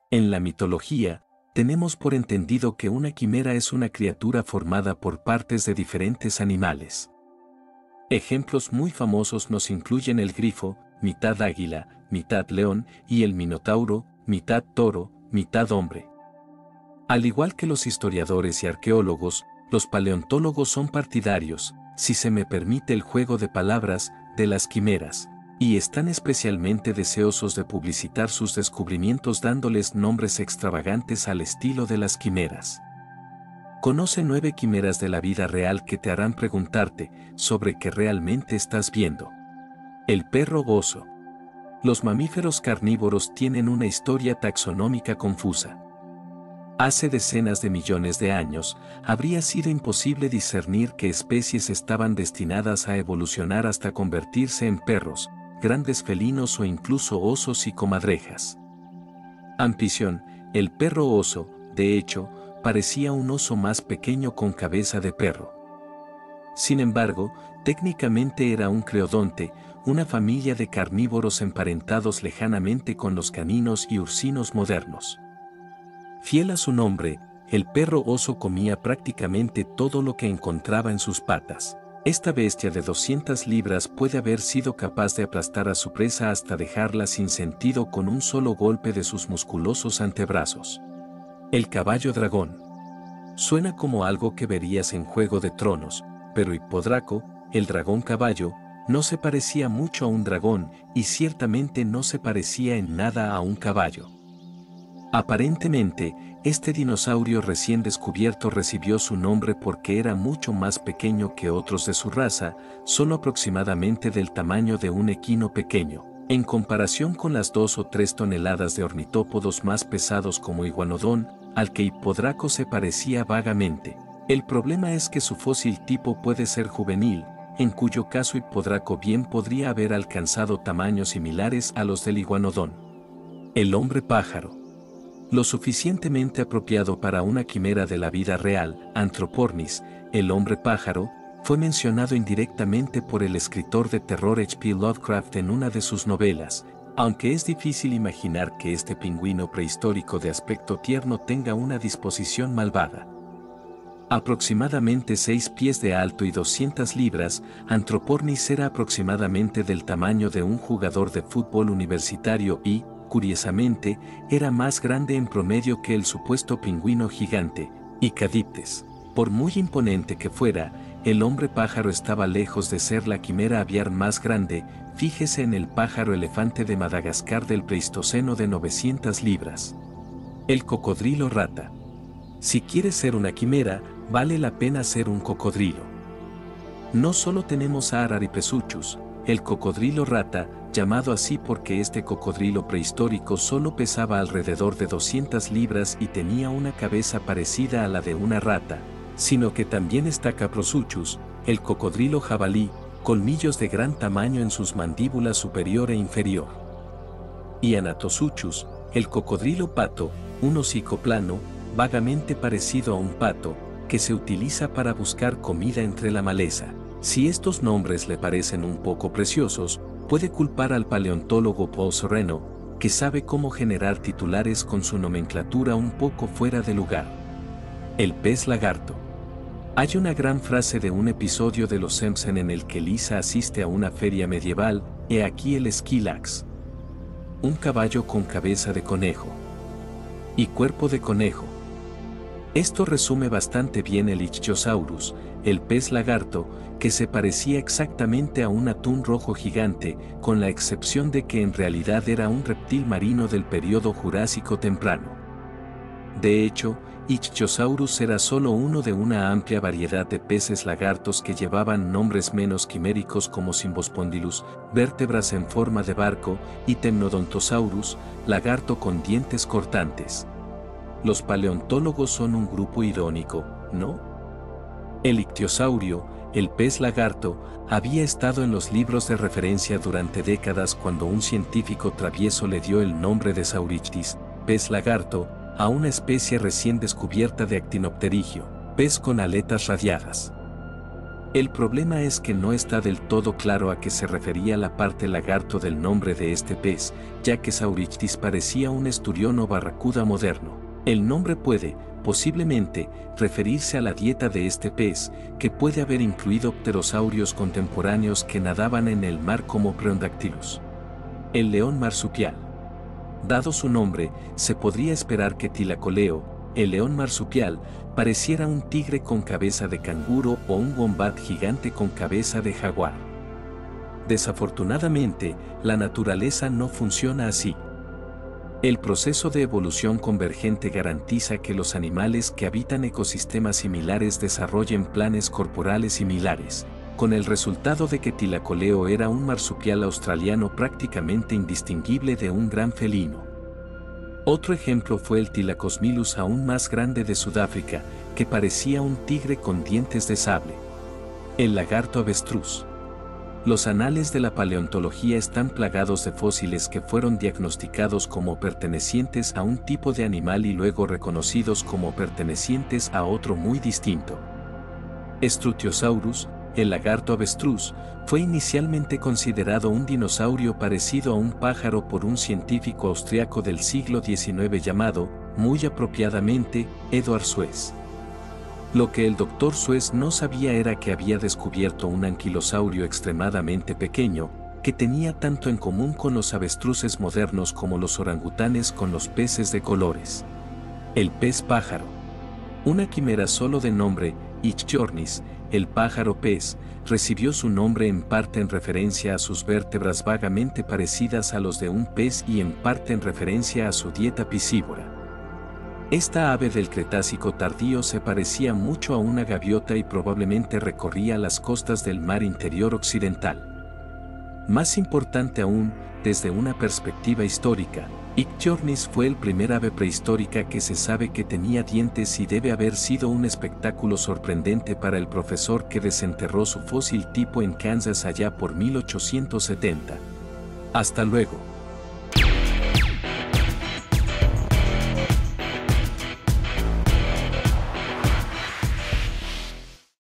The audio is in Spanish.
En la mitología, tenemos por entendido que una quimera es una criatura formada por partes de diferentes animales. Ejemplos muy famosos nos incluyen el grifo, mitad águila, mitad león, y el minotauro, mitad toro, mitad hombre. Al igual que los historiadores y arqueólogos, los paleontólogos son partidarios, si se me permite el juego de palabras, de las quimeras, y están especialmente deseosos de publicitar sus descubrimientos dándoles nombres extravagantes al estilo de las quimeras. Conoce 9 quimeras de la vida real que te harán preguntarte sobre qué realmente estás viendo. El perro oso. Los mamíferos carnívoros tienen una historia taxonómica confusa. Hace decenas de millones de años, habría sido imposible discernir qué especies estaban destinadas a evolucionar hasta convertirse en perros, grandes felinos o incluso osos y comadrejas. Amfición, el perro oso, de hecho, parecía un oso más pequeño con cabeza de perro. Sin embargo, técnicamente era un creodonte, una familia de carnívoros emparentados lejanamente con los caninos y ursinos modernos. Fiel a su nombre, el perro oso comía prácticamente todo lo que encontraba en sus patas. Esta bestia de 200 libras puede haber sido capaz de aplastar a su presa hasta dejarla sin sentido con un solo golpe de sus musculosos antebrazos. El caballo dragón. Suena como algo que verías en Juego de Tronos, pero Hipodraco, el dragón caballo, no se parecía mucho a un dragón y ciertamente no se parecía en nada a un caballo. Aparentemente, este dinosaurio recién descubierto recibió su nombre porque era mucho más pequeño que otros de su raza, solo aproximadamente del tamaño de un equino pequeño, en comparación con las 2 o 3 toneladas de ornitópodos más pesados como Iguanodon, al que Hipodraco se parecía vagamente. El problema es que su fósil tipo puede ser juvenil, en cuyo caso Hipodraco bien podría haber alcanzado tamaños similares a los del Iguanodon. El hombre pájaro. Lo suficientemente apropiado para una quimera de la vida real, Anthropornis, el hombre pájaro, fue mencionado indirectamente por el escritor de terror H.P. Lovecraft en una de sus novelas, aunque es difícil imaginar que este pingüino prehistórico de aspecto tierno tenga una disposición malvada. Aproximadamente 6 pies de alto y 200 libras, Anthropornis era aproximadamente del tamaño de un jugador de fútbol universitario y, curiosamente, era más grande en promedio que el supuesto pingüino gigante, Icadiptes. Por muy imponente que fuera, el hombre pájaro estaba lejos de ser la quimera aviar más grande, fíjese en el pájaro elefante de Madagascar del Pleistoceno de 900 libras. El cocodrilo rata. Si quieres ser una quimera, vale la pena ser un cocodrilo. No solo tenemos a Araripesuchus, el cocodrilo rata, llamado así porque este cocodrilo prehistórico solo pesaba alrededor de 200 libras y tenía una cabeza parecida a la de una rata, sino que también está Caprosuchus, el cocodrilo jabalí, colmillos de gran tamaño en sus mandíbulas superior e inferior. Y Anatosuchus, el cocodrilo pato, un hocico plano, vagamente parecido a un pato, que se utiliza para buscar comida entre la maleza. Si estos nombres le parecen un poco preciosos, puede culpar al paleontólogo Paul Sorreno, que sabe cómo generar titulares con su nomenclatura un poco fuera de lugar. El pez lagarto. Hay una gran frase de un episodio de Los Simpson en el que Lisa asiste a una feria medieval, he aquí el Skylax. Un caballo con cabeza de conejo. Y cuerpo de conejo. Esto resume bastante bien el Ichthyosaurus, el pez lagarto, que se parecía exactamente a un atún rojo gigante, con la excepción de que en realidad era un reptil marino del período Jurásico temprano. De hecho, Ichthyosaurus era solo uno de una amplia variedad de peces lagartos que llevaban nombres menos quiméricos como Symbospondylus, vértebras en forma de barco, y Temnodontosaurus, lagarto con dientes cortantes. Los paleontólogos son un grupo irónico, ¿no? El ictiosaurio, el pez lagarto, había estado en los libros de referencia durante décadas cuando un científico travieso le dio el nombre de Saurichthys, pez lagarto, a una especie recién descubierta de Actinopterygio, pez con aletas radiadas. El problema es que no está del todo claro a qué se refería la parte lagarto del nombre de este pez, ya que Saurichthys parecía un esturión o barracuda moderno. El nombre puede, posiblemente, referirse a la dieta de este pez, que puede haber incluido pterosaurios contemporáneos que nadaban en el mar como Preondactylus. El león marsupial. Dado su nombre, se podría esperar que Thylacoleo, el león marsupial, pareciera un tigre con cabeza de canguro o un wombat gigante con cabeza de jaguar. Desafortunadamente, la naturaleza no funciona así. El proceso de evolución convergente garantiza que los animales que habitan ecosistemas similares desarrollen planes corporales similares, con el resultado de que Thylacoleo era un marsupial australiano prácticamente indistinguible de un gran felino. Otro ejemplo fue el Thylacosmilus aún más grande de Sudáfrica, que parecía un tigre con dientes de sable. El lagarto avestruz. Los anales de la paleontología están plagados de fósiles que fueron diagnosticados como pertenecientes a un tipo de animal y luego reconocidos como pertenecientes a otro muy distinto. Strutiosaurus, el lagarto avestruz, fue inicialmente considerado un dinosaurio parecido a un pájaro por un científico austriaco del siglo XIX llamado, muy apropiadamente, Eduard Suess. Lo que el Dr. Suess no sabía era que había descubierto un anquilosaurio extremadamente pequeño, que tenía tanto en común con los avestruces modernos como los orangutanes con los peces de colores. El pez pájaro. Una quimera solo de nombre, Ichthyornis, el pájaro pez, recibió su nombre en parte en referencia a sus vértebras vagamente parecidas a los de un pez y en parte en referencia a su dieta piscívora. Esta ave del Cretácico tardío se parecía mucho a una gaviota y probablemente recorría las costas del mar interior occidental. Más importante aún, desde una perspectiva histórica, Ichthyornis fue el primer ave prehistórica que se sabe que tenía dientes y debe haber sido un espectáculo sorprendente para el profesor que desenterró su fósil tipo en Kansas allá por 1870. Hasta luego.